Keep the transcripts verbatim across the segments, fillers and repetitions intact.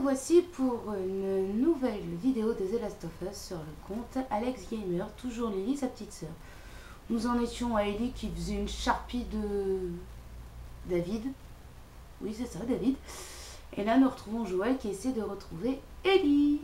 voici pour une nouvelle vidéo de The Last of Us sur le compte Alex Gamer, toujours Lily, sa petite sœur. Nous en étions à Ellie qui faisait une charpie de David. Oui, c'est ça, David. Et là, nous retrouvons Joël qui essaie de retrouver Ellie.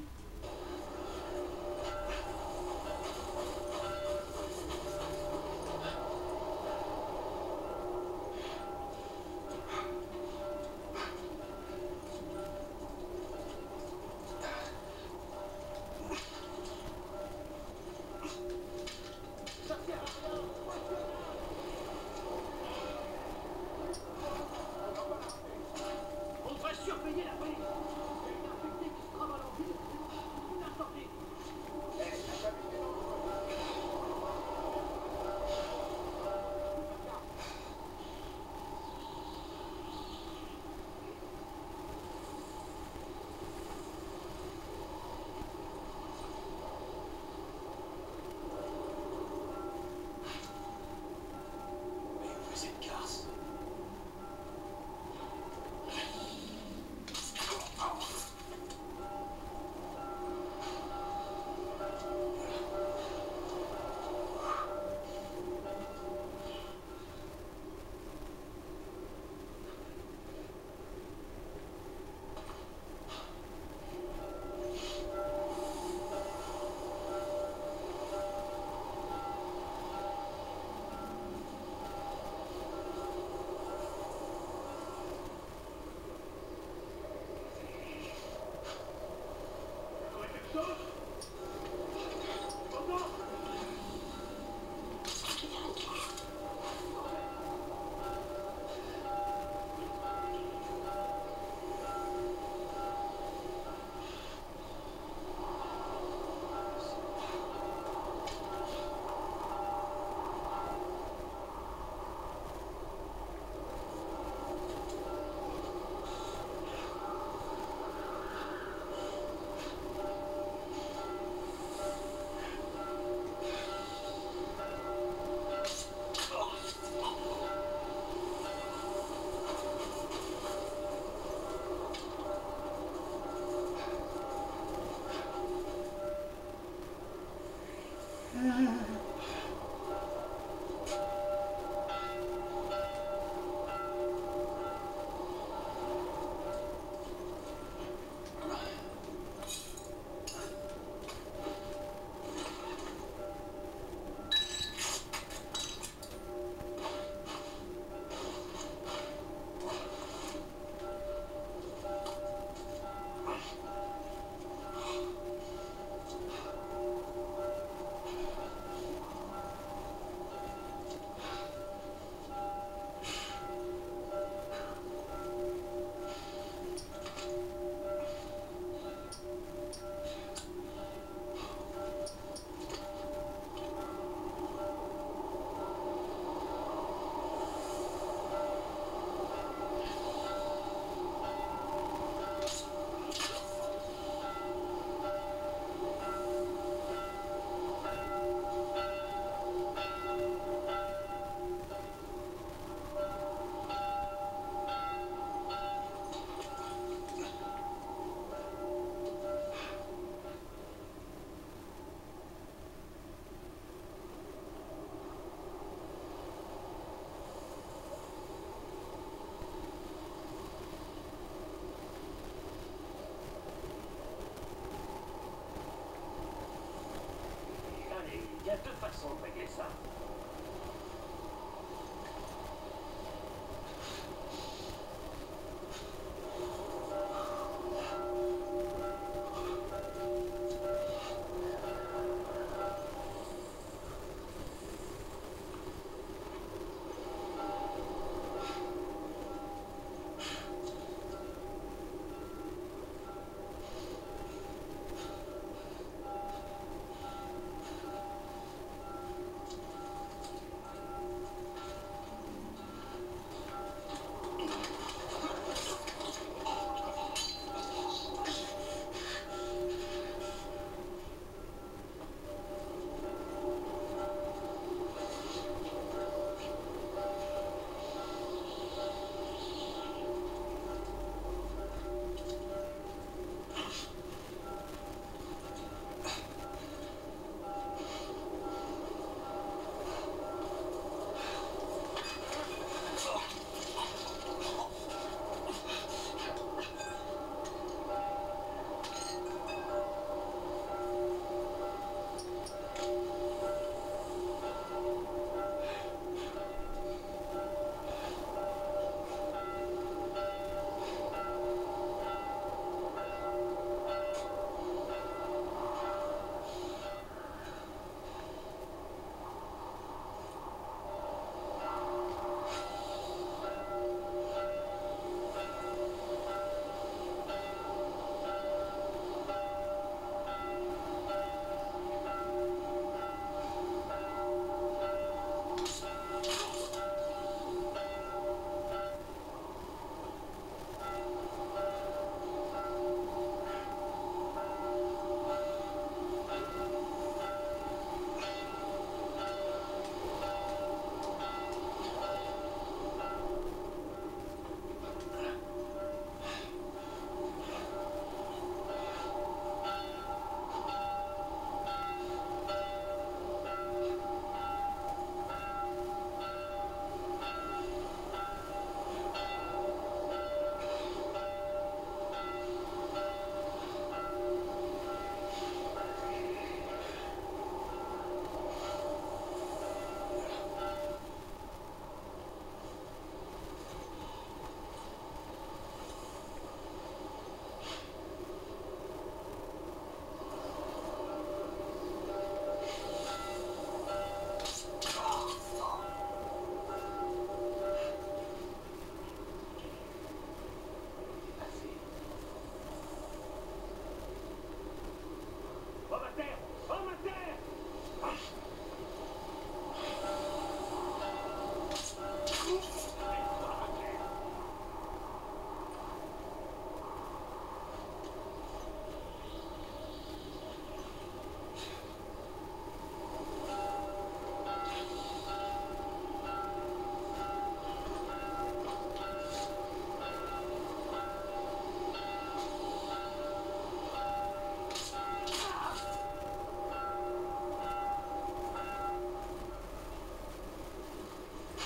Il y a deux façons de régler ça.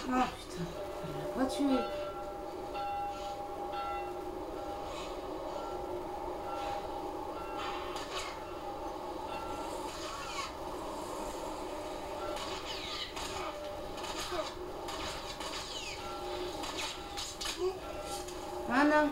Ah putain, elle l'a pas tué. Ah non.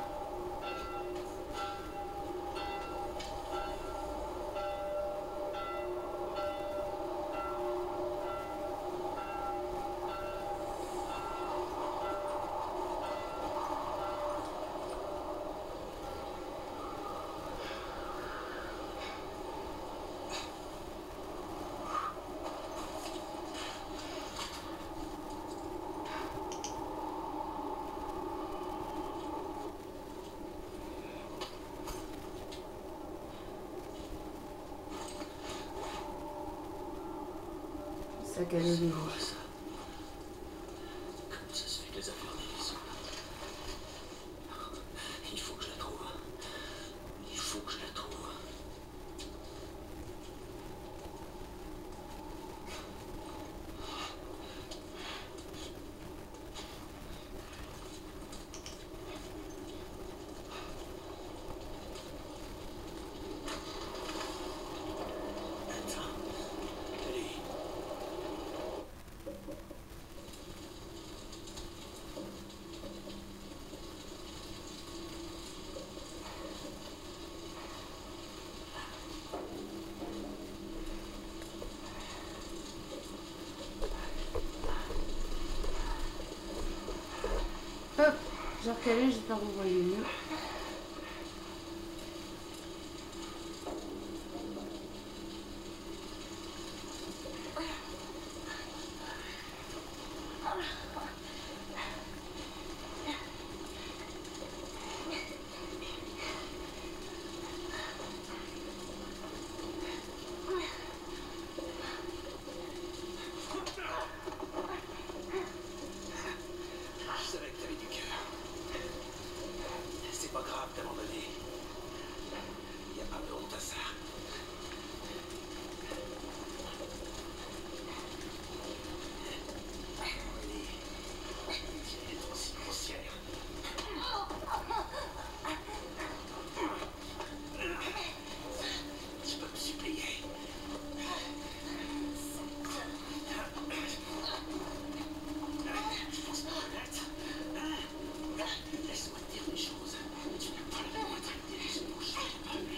Sac à lever. Comment ça se fait que les affaires n'y sont pas? Il faut que je la trouve. Il faut que je la trouve. Hop, j'ai recalé, j'espère que vous voyez mieux. Je savais que t'avais du cœur. C'est pas grave d'abandonner. Y a pas de honte à ça. Ellie, inutile d'être aussi grossière. Tu peux me supplier. Je pense pas honnête. Laisse-moi te dire des choses. Tu n'as pas la moindre idée de ce dont je suis capable.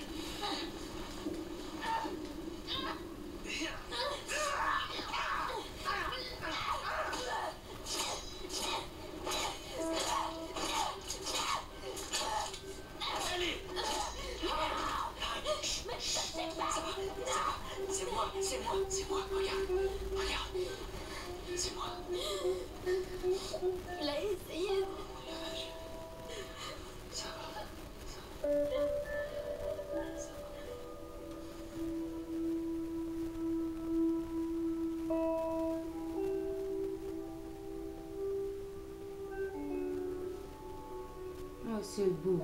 Allez! C'est moi, c'est moi, c'est moi, regarde, regarde. C'est moi. Il a essayé. Ça va, ça va. Ça va. Oh, c'est beau.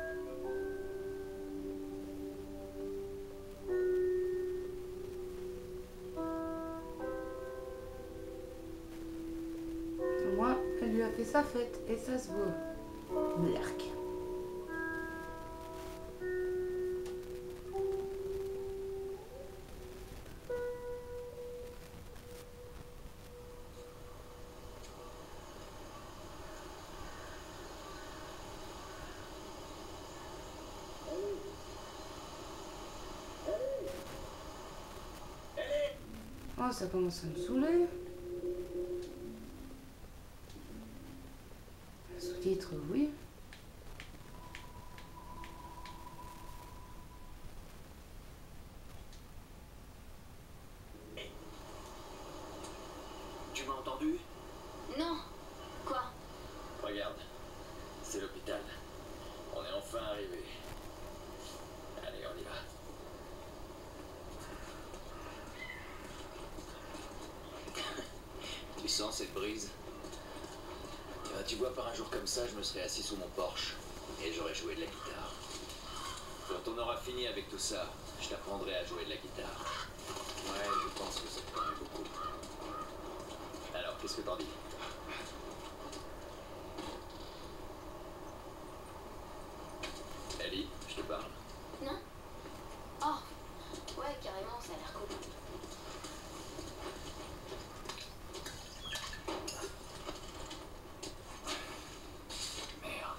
Au moins, elle lui a fait sa fête et ça se voit. Blark. Oh, ça commence à me saouler. Sous-titre, oui. Tu m'as entendu? Non. Quoi? Regarde, c'est l'hôpital. On est enfin arrivé. Allez, on y va. Tu sens cette brise? Euh, Tu vois, par un jour comme ça, je me serais assis sous mon Porsche et j'aurais joué de la guitare. Quand on aura fini avec tout ça, je t'apprendrai à jouer de la guitare. Ouais, je pense que ça te plairait beaucoup. Alors, qu'est-ce que t'en dis? Ellie, je te parle. Non? Oh, ouais, carrément, ça a l'air cool. Merde.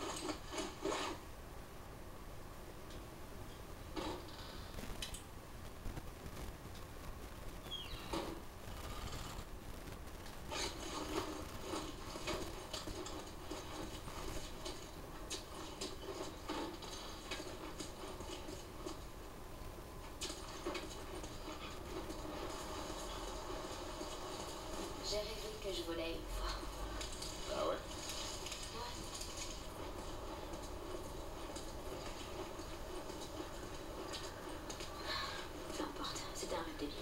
J'ai rêvé que je volais une fois. Ah ouais? Ouais. Peu importe, c'était un rêve débile.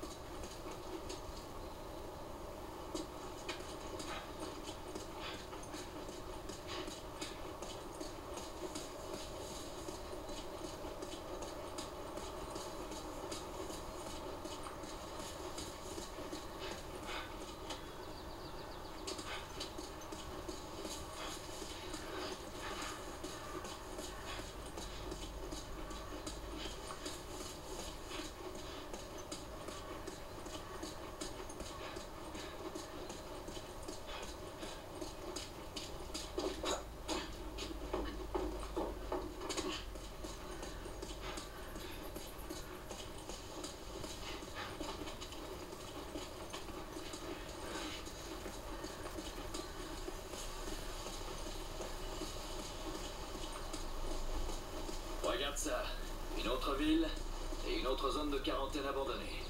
Regarde ça. Une autre ville et une autre zone de quarantaine abandonnée.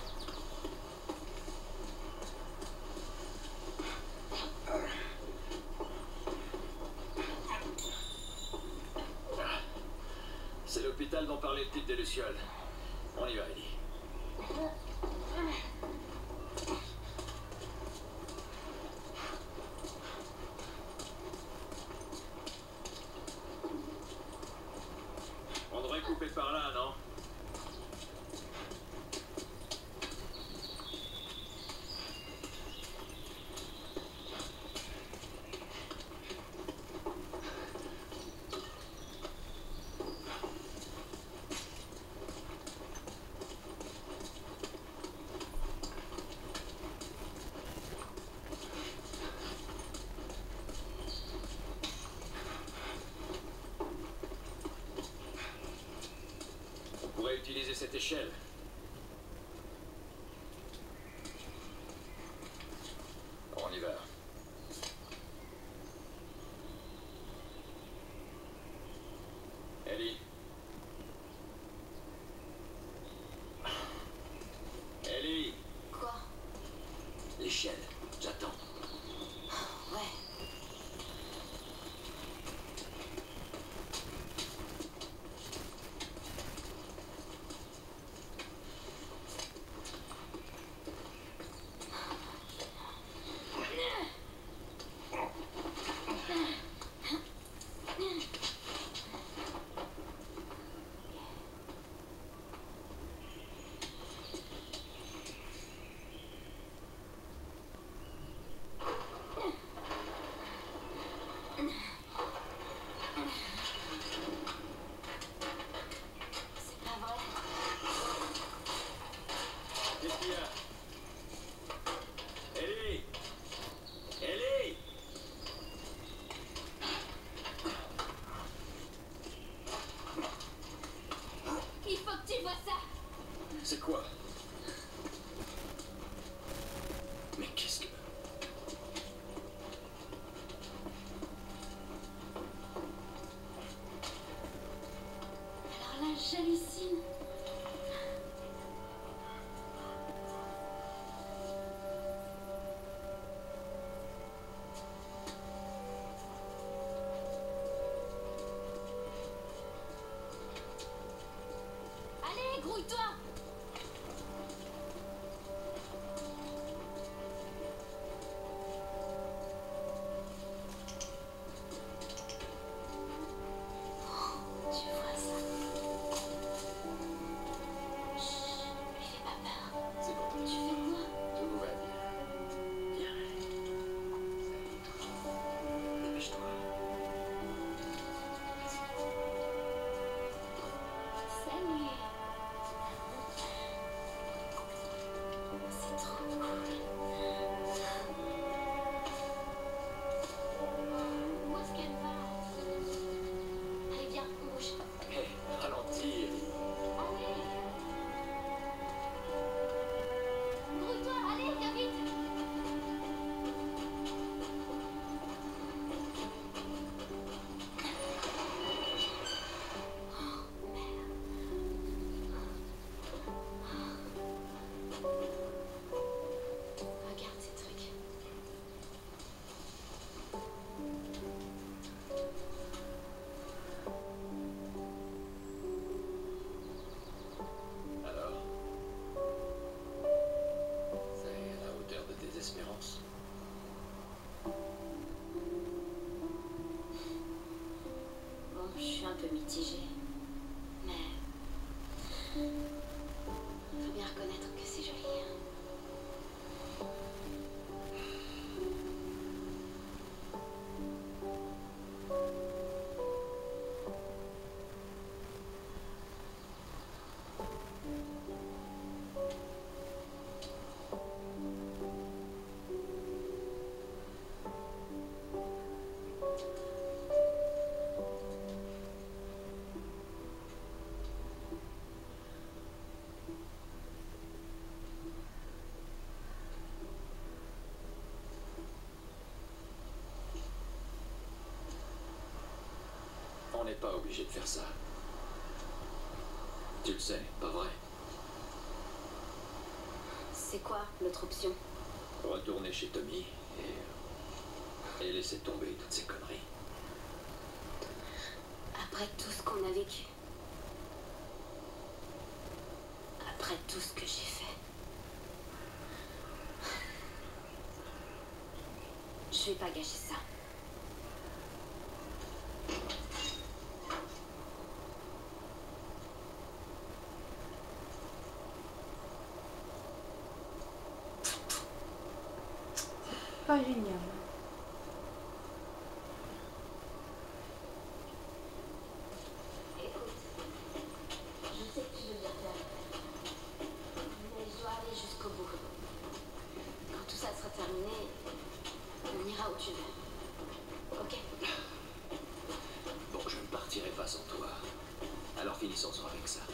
C'est l'hôpital dont parlait le type des Lucioles. On y va, Ellie. On devrait couper par là, non? On pourrait utiliser cette échelle. On y va. Ellie. Ellie. Quoi? L'échelle. J'attends. Ouais. C'est pas vrai. Qu'est-ce qu'il y a? Ellie. Ellie. Il faut que tu vois ça. C'est quoi? Mais qu'est-ce que... Alors là, j'hallucine. Allez, grouille-toi. Tu vois ça? pas obligé de faire ça. Tu le sais, pas vrai? C'est quoi l'autre option? Retourner chez Tommy et... et laisser tomber toutes ces conneries. Après tout ce qu'on a vécu. Après tout ce que j'ai fait. Je vais pas gâcher ça. Pas génial. Écoute, je sais que tu veux bien faire. Mais je dois aller jusqu'au bout. Quand tout ça sera terminé, on ira où tu veux. Ok? Bon, je ne partirai pas sans toi. Alors finissons-en avec ça.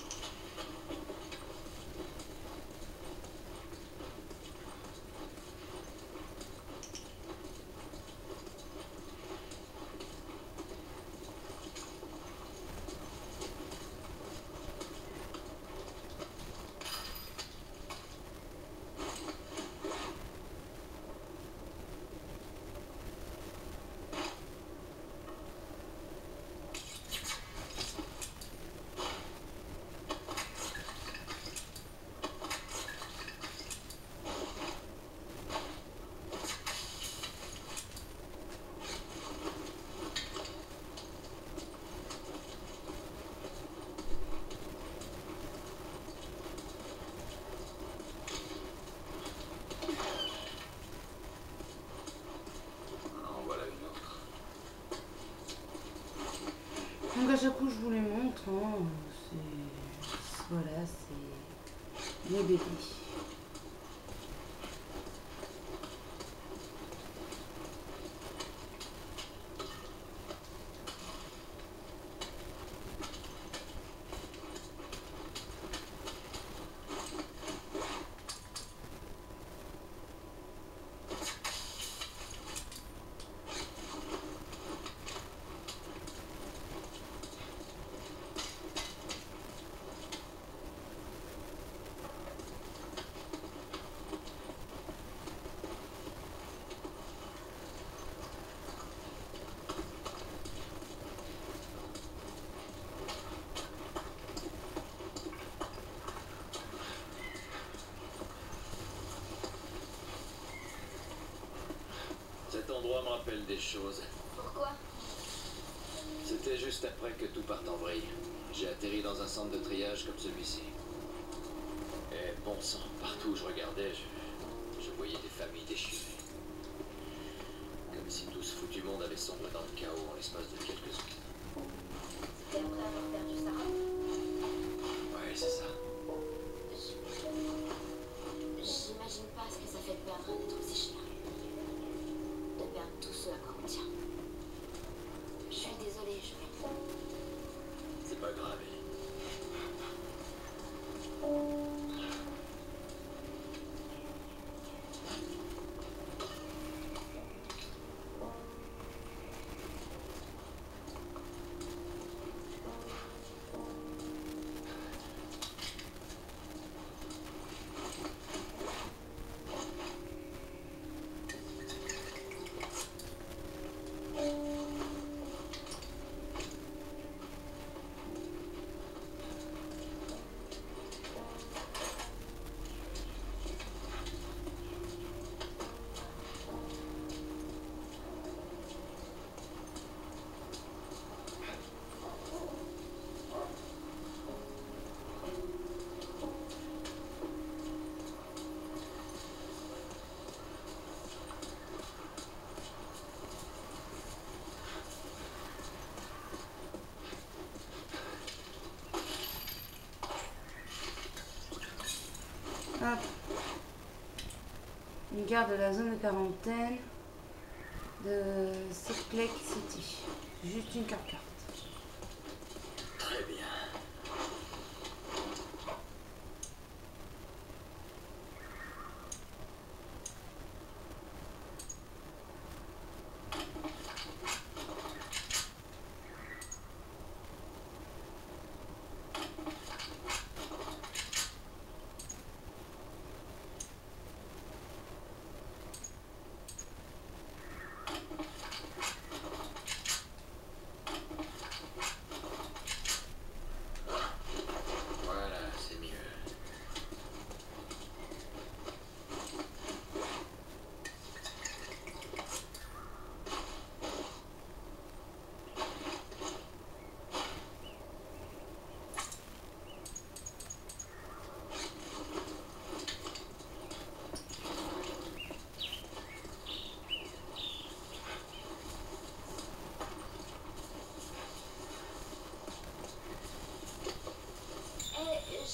En voilà une autre. Donc à chaque coup je vous les montre, hein, c'est... Voilà, c'est... les bébés. Cet endroit me rappelle des choses. Pourquoi? C'était juste après que tout parte en vrille. J'ai atterri dans un centre de triage comme celui-ci. Et bon sang, partout où je regardais, je, je voyais des familles déchirées. Comme si tout ce foutu monde avait sombré dans le chaos en l'espace de quelques secondes. C'était après avoir perdu Sarah. Ouais, c'est ça. J'imagine pas ce que ça fait de perdre un être aussi cher. De perdre tout ce à quoi on tient. Je suis désolée, je... C'est pas grave. Hop. Une carte de la zone de quarantaine de Salt Lake City. Juste une carte carte. Très bien.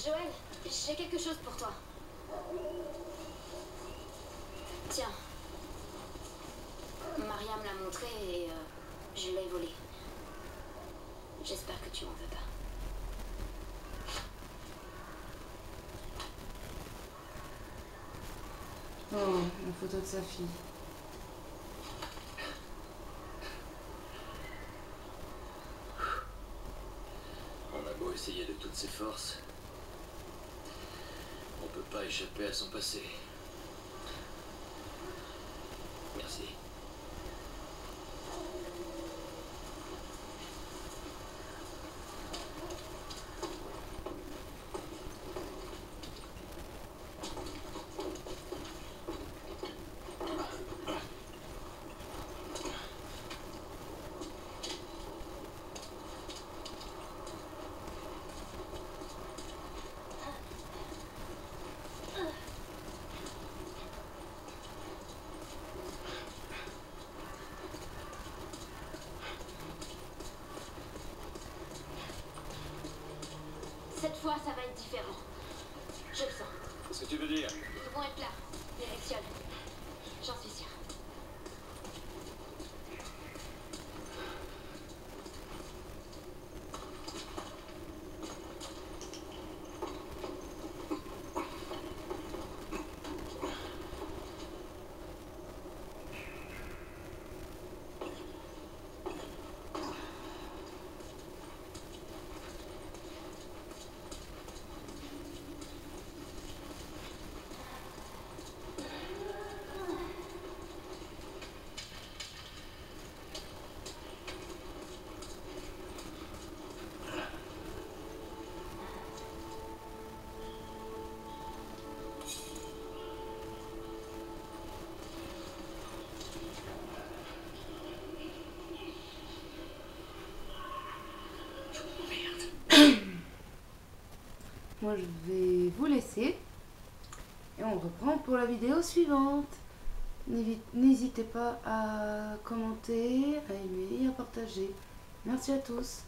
Joël, j'ai quelque chose pour toi. Tiens. Mariam l'a montré et euh, je l'ai volé. J'espère que tu m'en veux pas. Oh, une photo de sa fille. On a beau essayer de toutes ses forces, on peut pas échapper à son passé. Merci. Cette fois, ça va être différent. Je le sens. Qu'est-ce que tu veux dire? Ils vont être là. Les Rexioles. J'en suis sûre. Moi je vais vous laisser et on reprend pour la vidéo suivante. N'hésitez pas à commenter, à aimer et à partager. Merci à tous.